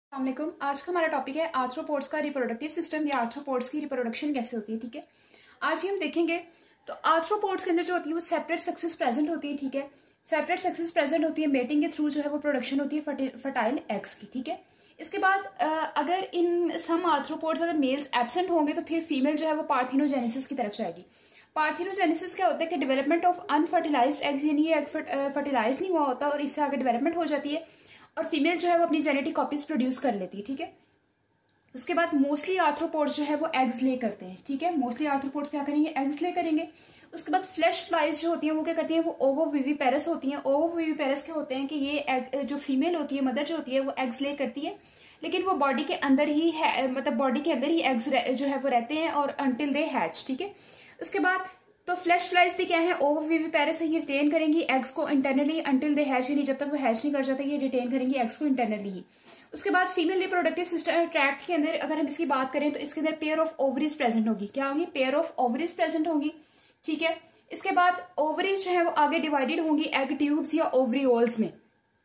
अस्सलामुअलैकुम। आज का हमारा टॉपिक है आर्थ्रोपोड्स का रिप्रोडक्टिव सिस्टम या आर्थ्रोपोड्स की रिप्रोडक्शन कैसे होती है। ठीक है, आज ही हम देखेंगे। तो आर्थ्रोपोड्स के अंदर जो होती है वो सेपरेट सेक्सेस प्रेजेंट होती है। ठीक है, सेपरेट सेक्सेस प्रेजेंट होती है, मेटिंग के थ्रू जो है वो प्रोडक्शन होती है फर्टाइल एग्स की। ठीक है, इसके बाद अगर इन सम आर्थ्रोपोड्स अगर मेल्स एब्सेंट होंगे तो फिर फीमेल जो है वो पार्थिनोजेनेसिस की तरफ जाएगी। पार्थिनोजेनेसिस क्या होता है कि डेवलपमेंट ऑफ अनफर्टिलाइज्ड एग्स, यानी ये एग फर्टिलाइज नहीं हुआ होता और इससे आगे डेवलपमेंट हो जाती है और फीमेल जो है वो अपनी जेनेटिक कॉपीज प्रोड्यूस कर लेती है। ठीक है, उसके बाद मोस्टली आर्थ्रोपोड्स जो है वो एग्स ले करते हैं। ठीक है, मोस्टली आर्थ्रोपोड्स क्या करेंगे, एग्स ले करेंगे। उसके बाद फ्लैश फ्लाइज जो होती हैं वो क्या करती हैं, वो ओवोविविपेरस होती हैं। ओवोविविपेरस क्या होते हैं कि ये एग जो फीमेल होती है, मदर जो होती है, वो एग्स ले करती है, लेकिन वो बॉडी के अंदर ही है, मतलब बॉडी के अंदर ही एग्स जो है वो रहते हैं और अंटिल दे हैच। ठीक है, उसके बाद तो फ्लैश फ्लाइज भी क्या है, ओवोविविपेरस है, ये रिटेन करेंगी एग्स को इंटरनली अंटिल दे हैच, यानी जब तक वो हैच नहीं कर जाते ये रिटेन करेंगी एग्स को इंटरनली ही। उसके बाद फीमेल रिप्रोडक्टिव सिस्टम ट्रैक्ट के अंदर अगर हम इसकी बात करें तो इसके अंदर पेयर ऑफ ओवरीज प्रेजेंट होगी। क्या होगी, पेयर ऑफ ओवरीज प्रेजेंट होंगी। ठीक है, इसके बाद ओवरीज जो है वो आगे डिवाइडेड होंगी एग ट्यूब्स या ओवरीओल्स में।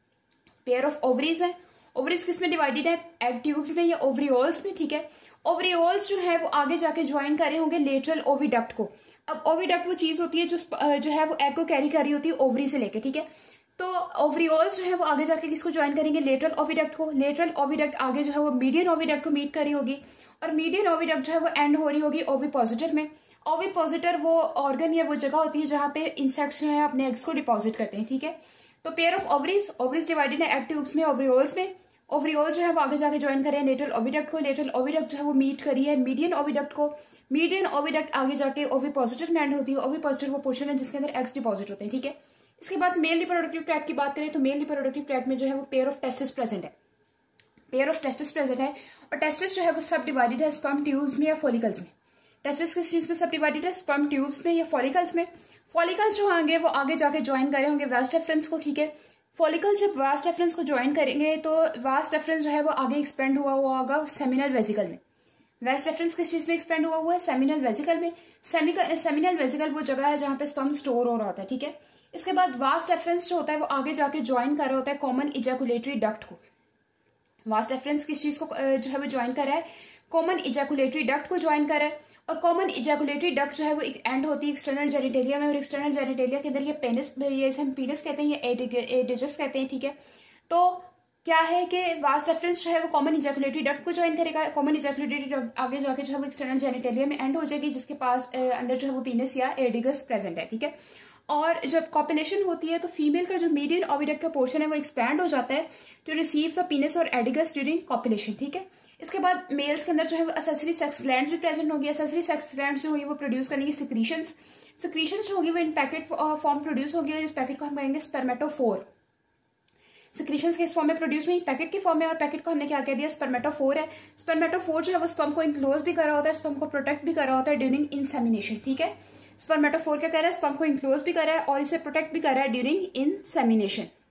पेयर ऑफ ओवरीज है, ओवरीज किस में डिवाइडेड है, एग ट्यूब्स में या ओवरीओल्स में। ठीक है, ओवरीओल्स जो है वो आगे जाके ज्वाइन कर रहे होंगे लेटरल ओविडक्ट को। अब ओविडक्ट वो चीज होती है जो है वो एग को कैरी कर रही होती है ओवरी से लेके। ठीक है, तो ओवरीओल्स जो है वो आगे जाके किसको ज्वाइन करेंगे, लेटरल ओविडक्ट को। लेटरल ओविडक्ट आगे जो है वो मीडियन ओविडक्ट को मीट करी होगी और मीडियन ओविडक्ट जो है वो एंड हो रही होगी ओविपोजिटर में। ओविपोजिटर वो ऑर्गन या वो जगह होती है जहाँ पे इंसेक्ट्स जो है अपने एग्स को डिपॉजिट करते हैं। ठीक है, तो पेयर ऑफ ओवरीज डिवाइडेड है एग ट्यूब्स में, ओवरीओल्स में। ओवरीओल जो है वो आगे जाके ज्वाइन करें लेटरल ओविडक्ट को। लेटरल ओविडक्ट जो है वो मीट करी है मीडियन ओविडक्ट को। मीडियन ओविडक्ट आगे जाके ओविपोजिटर में एंड होती है। ओविपोजिटर वो पोर्शन है जिसके अंदर एग्स डिपॉजिट होते हैं। ठीक है, इसके बाद मेल रिप्रोडक्टिव ट्रैक्ट की बात करें तो मेल रिप्रोडक्टिव ट्रैक्ट में जो है वो पेयर ऑफ टेस्टिस प्रेजेंट है। पेयर ऑफ टेस्टिस प्रेजेंट है और टेस्टिस जो है वो सब डिवाइडेड है स्पर्म ट्यूब्स में या फॉलिकल्स में। टेस्टिस किस चीज में सब डिवाइडेड है, स्पर्म ट्यूब्स में या फॉलिकल्स में। फॉलिकल्स जो होंगे वो आगे जाके ज्वाइन करे होंगे वास्ट एफरेंस को। ठीक है, फॉलिकल जब वास्ट एफरेंस को ज्वाइन करेंगे तो वास्ट एफरेंस जो है वो आगे एक्सपेंड हुआ होगा सेमिनल वेजिकल में। वेस्ट रेफरेंस किस चीज में एक्सपेंड हुआ है, सेमिनल वेजिकल में। सेमिनल वेजिकल वो जगह है जहां पे स्पर्म स्टोर हो रहा होता है। ठीक है, इसके बाद वास्ट रेफरेंस जो होता है वो आगे जाके ज्वाइन कर रहा होता है कॉमन इजैकुलेटरी डक्ट को। वास्ट रेफरेंस किस चीज को जो है वो ज्वाइन कर रहा है, कॉमन इजैकुलेटरी डक्ट को ज्वाइन कर रहा है। और कॉमन इजैकुलेटरी डक्ट जो है वो एंड होती है एक्सटर्नल जेनिटेलिया में और एक्सटर्नल जेनिटेलिया के अंदर ये पेनिस, ये हम पीनस कहते हैं, ये एडिजस कहते हैं। ठीक है, तो क्या है कि वास्ट रेफरेंस जो है वो कॉमन इजैकुलेटरी डक्ट को ज्वाइन करेगा। कॉमन इजैकुलेटरी डक्ट आगे जाके जो है वो एक्सटर्नल जेनिटेलिया में एंड हो जाएगी जिसके पास अंदर जो है वो पीनस या एडिगस प्रेजेंट है। ठीक है, और जब कॉपुलेशन होती है तो फीमेल का जो मीडियन ओविडक्ट का पोर्शन है वो एक्सपैंड हो जाता है टू रिसीव द पीनस और एडिगस ड्यूरिंग कॉपुलेशन। ठीक है, इसके बाद मेल्स के अंदर जो है वो एसेसरी सेक्स ग्लैंड्स भी प्रेजेंट होगी। एसेसरी सेक्स ग्लैंड्स जो होगी वो प्रोड्यूस करेंगी सिक्रीशंस। सिक्रीशंस जो होगी वो इन पैकेट फॉर्म प्रोड्यूस होगी और इस पैकेट को हम कहेंगे स्पर्मेटोफोर। सिक्रीशंस के इस फॉर्म में प्रोड्यूस नहीं, पैकेट के फॉर्म में, और पैकेट को हमने क्या कह दिया, स्पर्मेटोफोर है। स्पर्मेटोफोर जो है वो स्पर्म को इनक्लोज भी कर रहा होता है, स्पर्म को प्रोटेक्ट भी कर रहा होता है ड्यूरिंग इंसेमिनेशन। ठीक है, स्पर्मेटोफोर क्या कर रहा है, स्पर्म को इनक्लोज भी कर रहा है और इसे प्रोटेक्ट भी कर रहा है ड्यूरिंग इंसेमिनेशन।